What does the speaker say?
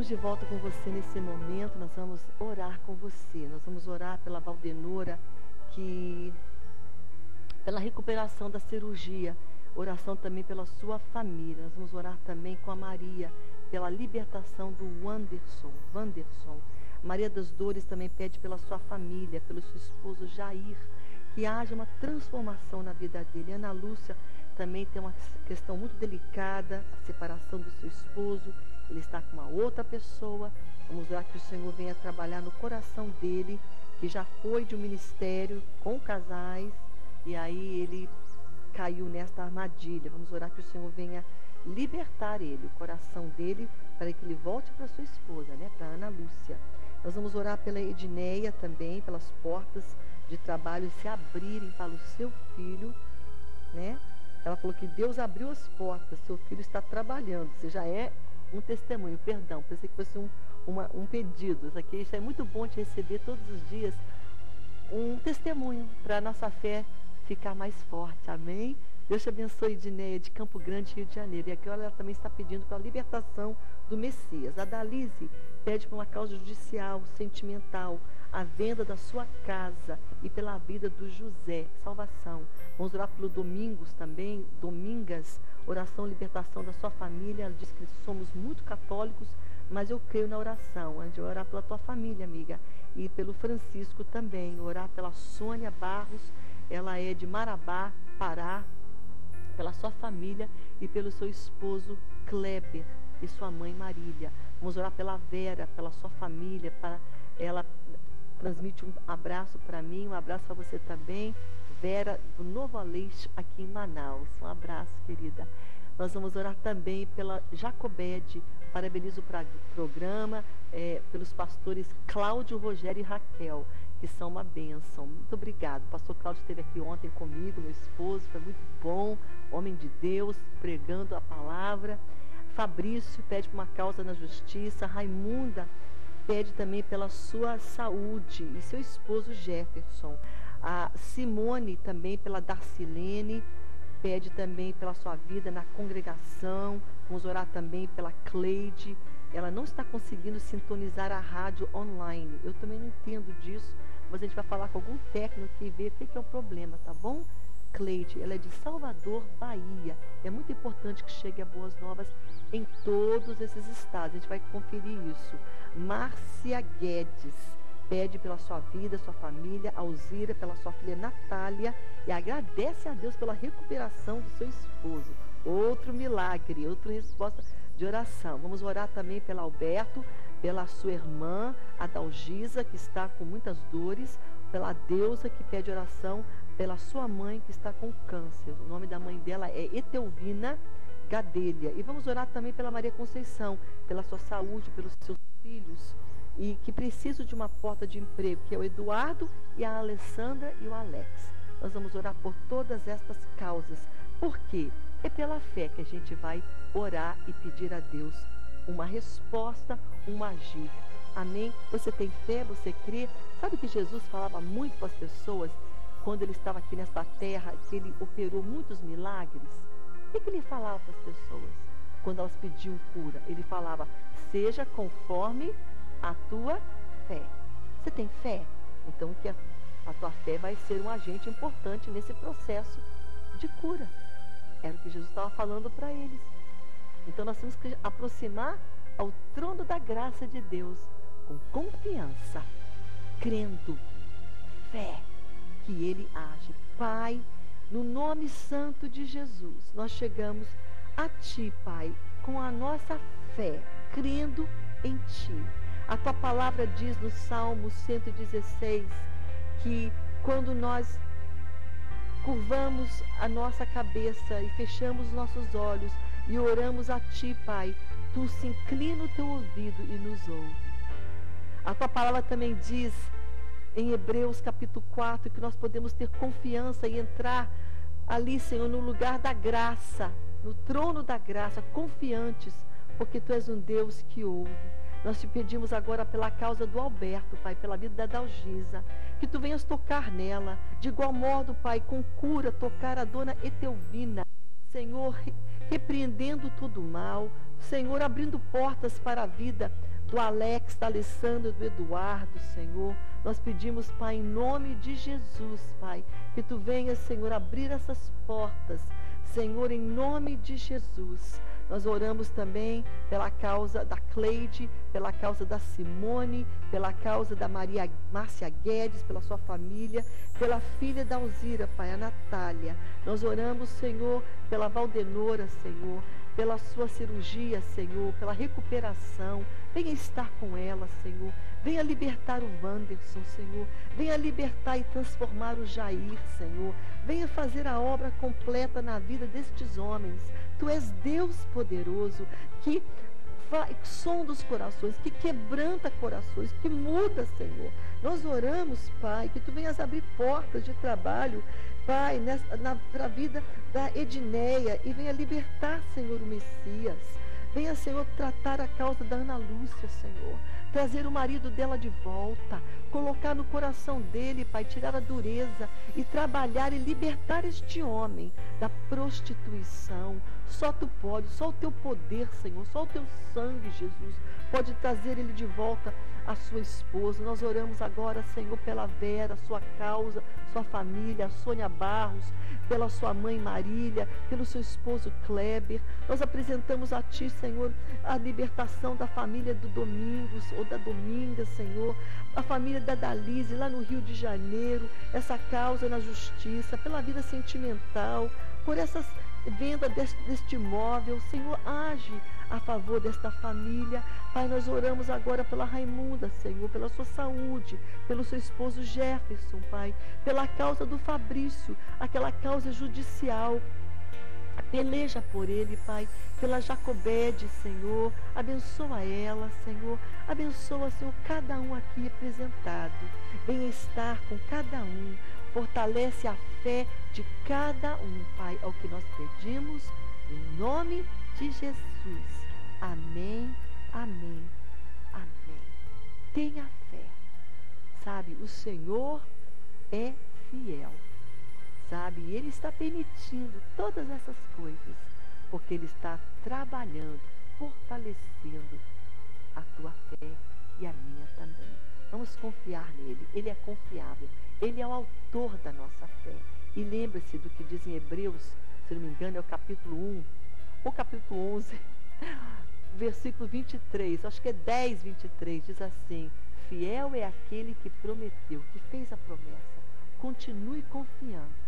Estamos de volta com você nesse momento. Nós vamos orar com você. Nós vamos orar pela Valdenora, pela recuperação da cirurgia. Oração também pela sua família. Nós vamos orar também com a Maria, pela libertação do Wanderson. Maria das Dores também pede pela sua família, pelo seu esposo Jair, que haja uma transformação na vida dele. Ana Lúcia também tem uma questão muito delicada, a separação do seu esposo. Ele está com uma outra pessoa. Vamos orar que o Senhor venha trabalhar no coração dele, que já foi de um ministério com casais, e aí ele caiu nesta armadilha. Vamos orar que o Senhor venha libertar ele, o coração dele, para que ele volte para sua esposa, né? Para Ana Lúcia. Nós vamos orar pela Edneia também, pelas portas de trabalho se abrirem para o seu filho, né? Ela falou que Deus abriu as portas, seu filho está trabalhando. Você já é um testemunho, perdão, pensei que fosse um pedido. Isso é muito bom de receber todos os dias um testemunho para a nossa fé ficar mais forte, amém? Deus te abençoe, Edneia, de Campo Grande, Rio de Janeiro. E agora ela também está pedindo pela libertação do Messias. A Dalise pede por uma causa judicial, sentimental, a venda da sua casa e pela vida do José, salvação. Vamos orar pelo Domingos também, Domingas, oração, libertação da sua família. Ela diz que somos muito católicos, mas eu creio na oração. A gente vai orar pela tua família, amiga. E pelo Francisco também, orar pela Sônia Barros, ela é de Marabá, Pará, pela sua família e pelo seu esposo Kleber e sua mãe Marília. Vamos orar pela Vera, pela sua família, para ela transmite um abraço para mim, um abraço para você também, Vera, do Novo Aleixo, aqui em Manaus. Um abraço, querida. Nós vamos orar também pela Jacobede, parabenizo o programa, pelos pastores Cláudio, Rogério e Raquel, que são uma bênção. Muito obrigado. O pastor Cláudio esteve aqui ontem comigo, meu esposo, foi muito bom, homem de Deus, pregando a palavra. Fabrício pede por uma causa na justiça. Raimunda pede também pela sua saúde e seu esposo Jefferson. A Simone também pela Darcilene, pede também pela sua vida na congregação. Vamos orar também pela Cleide. Ela não está conseguindo sintonizar a rádio online. Eu também não entendo disso, mas a gente vai falar com algum técnico e ver o que é o problema, tá bom? Cleide, ela é de Salvador, Bahia. É muito importante que chegue a boas novas em todos esses estados. A gente vai conferir isso. Márcia Guedes pede pela sua vida, sua família. Alzira, pela sua filha Natália, e agradece a Deus pela recuperação do seu esposo. Outro milagre, outra resposta de oração. Vamos orar também pela Alberto, pela sua irmã Adalgisa, que está com muitas dores, pela Deusa, que pede oração pela sua mãe, que está com câncer. O nome da mãe dela é Etelvina Gadelha. E vamos orar também pela Maria Conceição, pela sua saúde, pelos seus filhos, e que precisam de uma porta de emprego, que é o Eduardo e a Alessandra e o Alex. Nós vamos orar por todas estas causas. Por quê? É pela fé que a gente vai orar e pedir a Deus uma resposta, um agir. Amém? Você tem fé, você crê? Sabe que Jesus falava muito para as pessoas quando ele estava aqui nesta terra, que ele operou muitos milagres? O que ele falava para as pessoas quando elas pediam cura? Ele falava: seja conforme a tua fé. Você tem fé? Então que a tua fé vai ser um agente importante nesse processo de cura. Era o que Jesus estava falando para eles. Então nós temos que aproximar ao trono da graça de Deus com confiança, crendo, fé, que Ele age. Pai, no nome santo de Jesus, nós chegamos a Ti, Pai, com a nossa fé, crendo em Ti. A Tua palavra diz no Salmo 116 que quando nós curvamos a nossa cabeça e fechamos os nossos olhos e oramos a Ti, Pai, Tu se inclina o Teu ouvido e nos ouve. A Tua palavra também diz em Hebreus capítulo 4 que nós podemos ter confiança e entrar ali, Senhor, no lugar da graça, no trono da graça, confiantes, porque Tu és um Deus que ouve. Nós te pedimos agora pela causa do Alberto, Pai, pela vida da Dalgisa, que Tu venhas tocar nela. De igual modo, Pai, com cura, tocar a dona Etelvina. Senhor, repreendendo todo o mal. Senhor, abrindo portas para a vida do Alex, da Alessandra, do Eduardo, Senhor. Nós pedimos, Pai, em nome de Jesus, Pai, que Tu venhas, Senhor, abrir essas portas, Senhor, em nome de Jesus. Nós oramos também pela causa da Cleide, pela causa da Simone, pela causa da Márcia Guedes, pela sua família, pela filha da Alzira, Pai, a Natália. Nós oramos, Senhor, pela Valdenora, Senhor, pela sua cirurgia, Senhor, pela recuperação. Venha estar com ela, Senhor. Venha libertar o Wanderson, Senhor. Venha libertar e transformar o Jair, Senhor. Venha fazer a obra completa na vida destes homens. Tu és Deus poderoso, que sonda os corações, que quebranta corações, que muda, Senhor. Nós oramos, Pai, que Tu venhas abrir portas de trabalho, Pai, para a vida da Edneia, e venha libertar, Senhor, o Messias. Venha, Senhor, tratar a causa da Ana Lúcia, Senhor. Trazer o marido dela de volta, colocar no coração dele, Pai, tirar a dureza e trabalhar e libertar este homem da prostituição. Só Tu pode, só o Teu poder, Senhor, só o Teu sangue, Jesus, pode trazer ele de volta a sua esposa. Nós oramos agora, Senhor, pela Vera, sua causa, sua família, a Sônia Barros, pela sua mãe Marília, pelo seu esposo Kleber. Nós apresentamos a Ti, Senhor, a libertação da família do Domingos ou da Dominga, Senhor, a família da Dalise lá no Rio de Janeiro, essa causa na justiça, pela vida sentimental, por essas venda deste imóvel. Senhor, age a favor desta família. Pai, nós oramos agora pela Raimunda, Senhor, pela sua saúde, pelo seu esposo Jefferson, Pai, pela causa do Fabrício, aquela causa judicial. Peleja por ele, Pai, pela Jacobede, Senhor. Abençoa ela, Senhor. Abençoa, Senhor, cada um aqui representado. Venha estar com cada um. Fortalece a fé de cada um, Pai, é o que nós pedimos, em nome de Jesus. Amém, amém, amém. Tenha fé. Sabe, o Senhor é fiel. Sabe, e Ele está permitindo todas essas coisas, porque Ele está trabalhando, fortalecendo a tua fé e a minha também. Vamos confiar nele, Ele é confiável, Ele é o autor da nossa fé. E lembre-se do que diz em Hebreus, se não me engano é o capítulo 1, ou capítulo 11, versículo 23, acho que é 10, 23, diz assim: fiel é aquele que prometeu, que fez a promessa. Continue confiando,